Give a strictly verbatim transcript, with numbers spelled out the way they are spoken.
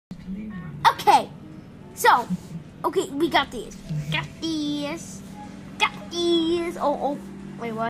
Okay, so, okay, we got these. Got these. Got these. Oh, oh, wait, what?